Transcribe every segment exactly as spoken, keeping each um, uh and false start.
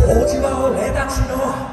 王子は俺たちの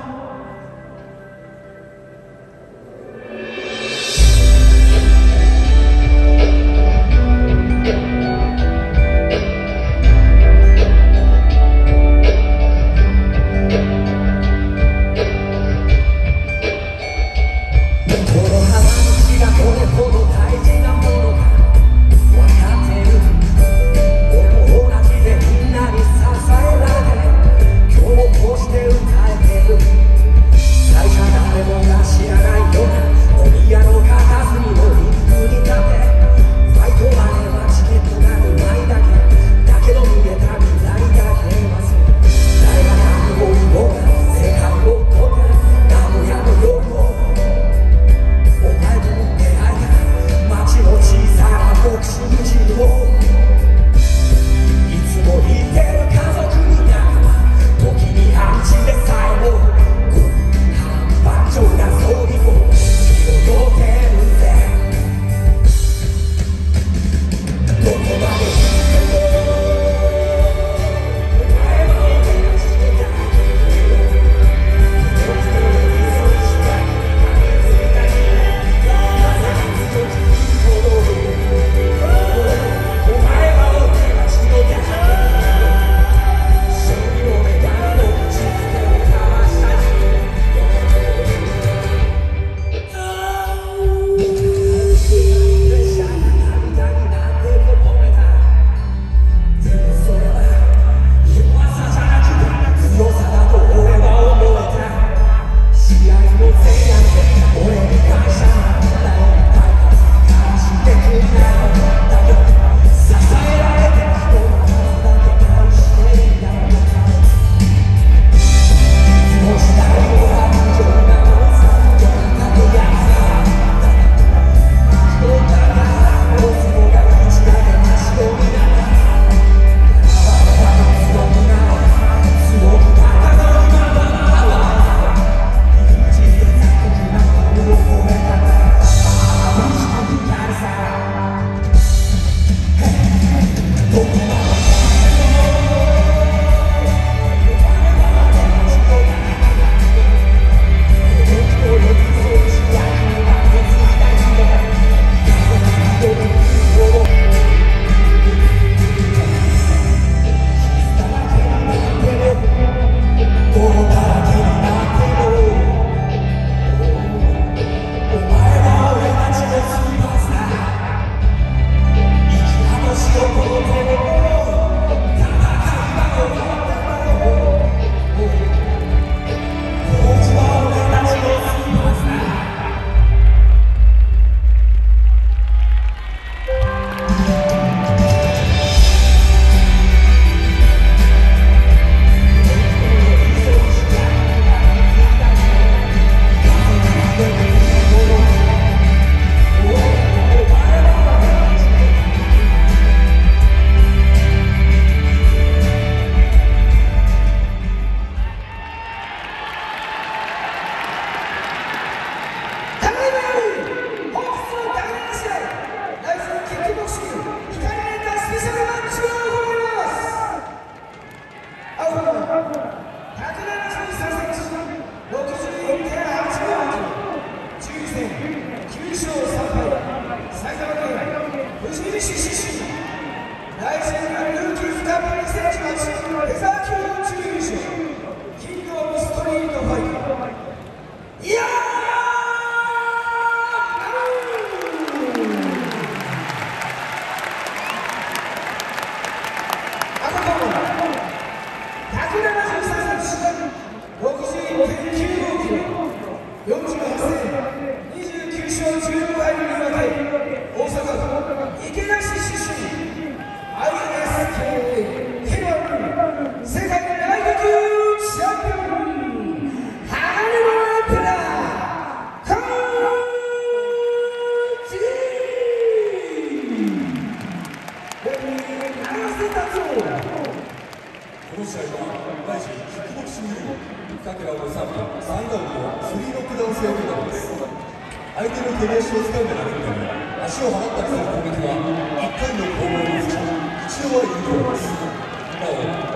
この試合は大臣キックボクシング部深倉をさんびさんラウンドをスリーロックダウン制を受けたのです。相手の手拍子を掴んで投げるため足を払ったりする攻撃はいっかいの攻防につき一度は有効です。なお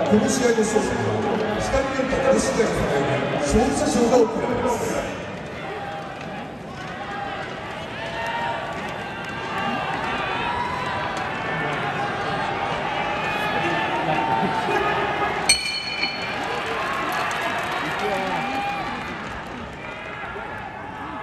この試合の勝者には光源太株式会社様より勝利者賞が贈られます。